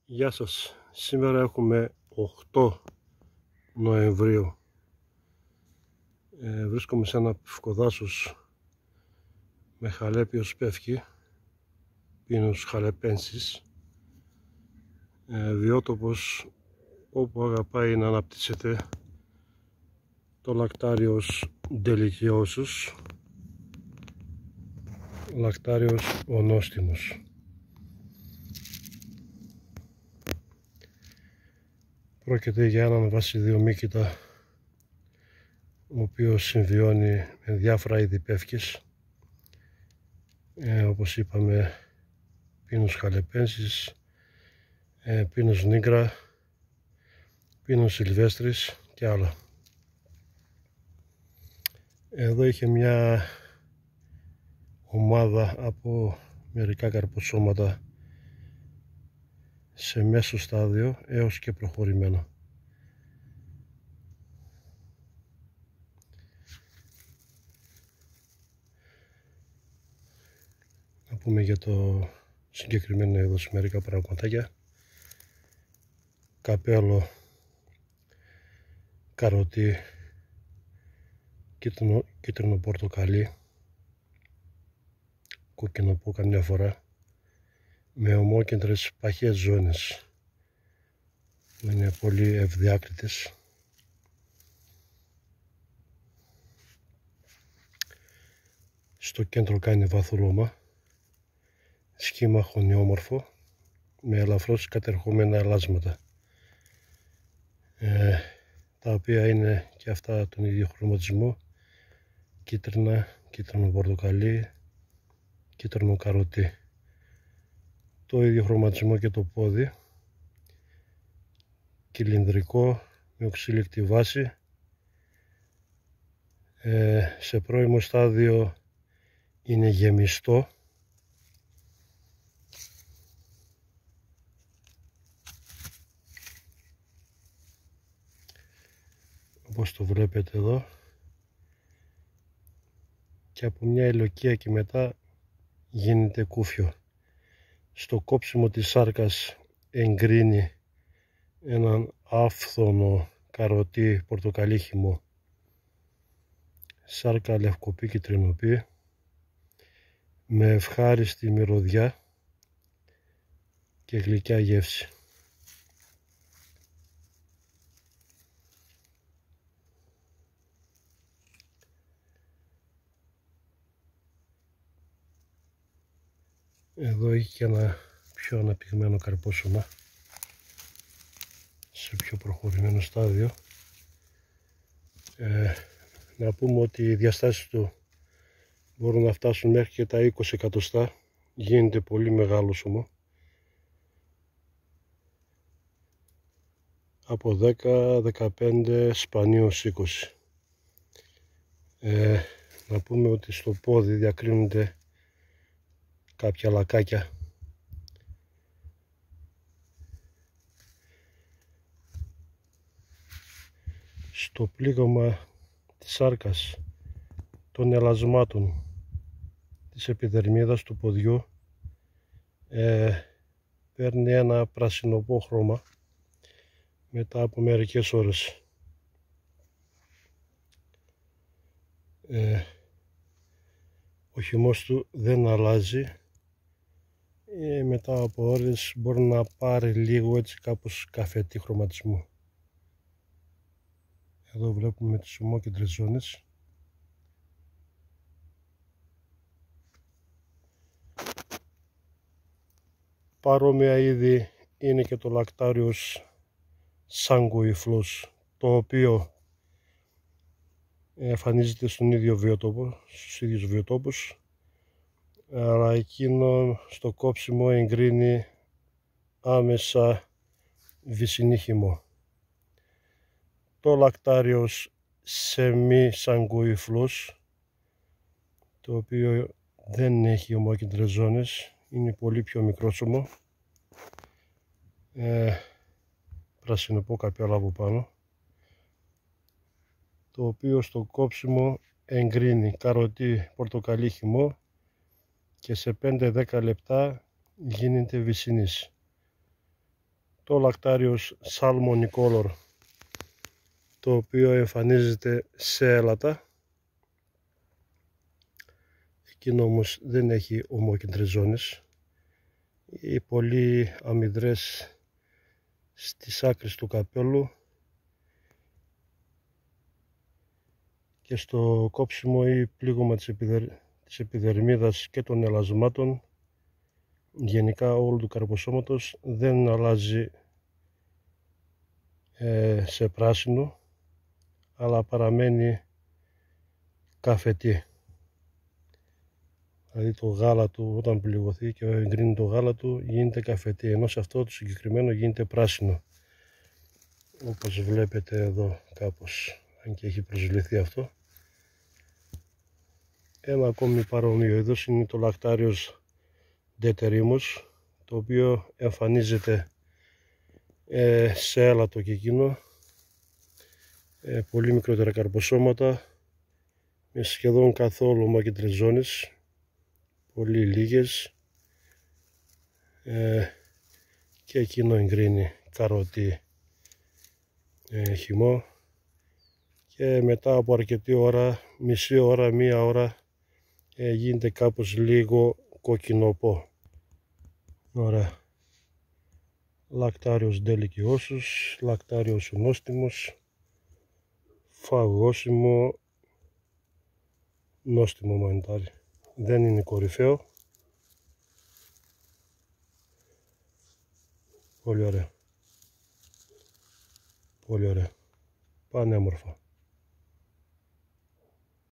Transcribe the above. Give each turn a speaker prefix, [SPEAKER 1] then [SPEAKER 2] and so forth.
[SPEAKER 1] Γεια σας. Σήμερα έχουμε 8 Νοεμβρίου. Βρίσκομαι σε ένα πυφκοδάσος με χαλέπιος πεύκη, Pinus halepensis, βιότοπος όπου αγαπάει να αναπτύσσεται το Lactarius deliciosus, Lactarius onostimus. Πρόκειται για έναν βασιδιομύκητα ο οποίος συμβιώνει με διάφορα είδη πεύκης, όπως είπαμε Pinus halepensis, Pinus nigra, Pinus sylvestris και άλλα. Εδώ είχε μια ομάδα από μερικά καρποσώματα σε μέσο στάδιο έως και προχωρημένο. Να πούμε για το συγκεκριμένο είδος μερικά πραγματάκια. Καπέλο, καροτί, κίτρινο πορτοκαλί, κόκκινο που καμιά φορά, με ομόκεντρες παχές ζώνες που είναι πολύ ευδιάκριτες. Στο κέντρο κάνει βαθούρωμα, σχήμα χωνιόμορφο με ελαφρώς κατερχόμενα ελάσματα, τα οποία είναι και αυτά τον ίδιο χρωματισμό, κίτρινα, κίτρινο πορτοκαλί, κίτρινο καροτί. Το ίδιο χρωματισμό και το πόδι, κυλινδρικό με οξύλικτη βάση, σε πρώιμο στάδιο είναι γεμιστό, όπως το βλέπετε εδώ, και από μια ηλικία και μετά γίνεται κούφιο. Στο κόψιμο της σάρκας εγκρίνει έναν άφθονο καροτί πορτοκαλί χυμό, σάρκα λευκοπή και τρινοπή, με ευχάριστη μυρωδιά και γλυκιά γεύση. Εδώ έχει και ένα πιο αναπτυγμένο καρπόσωμα σε πιο προχωρημένο στάδιο. Να πούμε ότι οι διαστάσεις του μπορούν να φτάσουν μέχρι και τα 20 εκατοστά. Γίνεται πολύ μεγάλο σωμό, από 10-15 σπανίως 20. Να πούμε ότι στο πόδι διακρίνονται κάποια λακάκια. Στο πλήγωμα της σάρκας, των ελασμάτων, της επιδερμίδας του ποδιού, παίρνει ένα πρασινοπό χρώμα μετά από μερικές ώρες. Ο χυμός του δεν αλλάζει, μετά από ώρες μπορεί να πάρει λίγο έτσι κάπως καφετή χρωματισμό. Εδώ βλέπουμε τις ομόκεντρες ζώνες. Παρόμοια είδη είναι και το Lactarius sanguiflus, το οποίο εμφανίζεται στον ίδιο βιότοπο, στους ίδιους βιοτόπους, αλλά εκείνο στο κόψιμο εγκρίνει άμεσα βυσσινή χυμό. Το Lactarius semi-sanguiflus, το οποίο δεν έχει ομόκεντρες ζώνες, είναι πολύ πιο μικρόσωμο, πρασινοπό καπέλο από πάνω, το οποίο στο κόψιμο εγκρίνει καροτί πορτοκαλί χυμό και σε 5-10 λεπτά γίνεται βυσσινής. το λακτάριος Salmon Color, το οποίο εμφανίζεται σε έλατα. Εκείνο όμως δεν έχει ομόκεντρες ζώνες. Οι πολύ αμυδρές στις άκρες του καπέλου και στο κόψιμο ή πλήγωμα της επιδερμίδας και των ελασμάτων, γενικά όλου του καρποσώματος, δεν αλλάζει σε πράσινο, αλλά παραμένει καφετή. Δηλαδή το γάλα του, όταν πληγωθεί και εγκρίνει το γάλα του, γίνεται καφετή, ενώ σε αυτό το συγκεκριμένο γίνεται πράσινο, όπως βλέπετε εδώ κάπως, αν και έχει προσβληθεί αυτό. Ένα ακόμη παρόμοιο είδος είναι το λακτάριος Deuterimus, το οποίο εμφανίζεται σε έλατο και εκείνο, πολύ μικρότερα καρποσώματα, με σχεδόν καθόλου ομόκεντρες ζώνες, πολύ λίγες, και εκείνο εγκρίνει καροτή χυμό, και μετά από αρκετή ώρα, μισή ώρα, μία ώρα, γίνεται κάπως λίγο κοκκινοπό. Ωραία. Λακτάριος Deliciosus, λακτάριος νόστιμος, φαγώσιμο, νόστιμο μανιτάρι. Δεν είναι κορυφαίο. Πολύ ωραία. Πολύ ωραία. Πανέμορφα.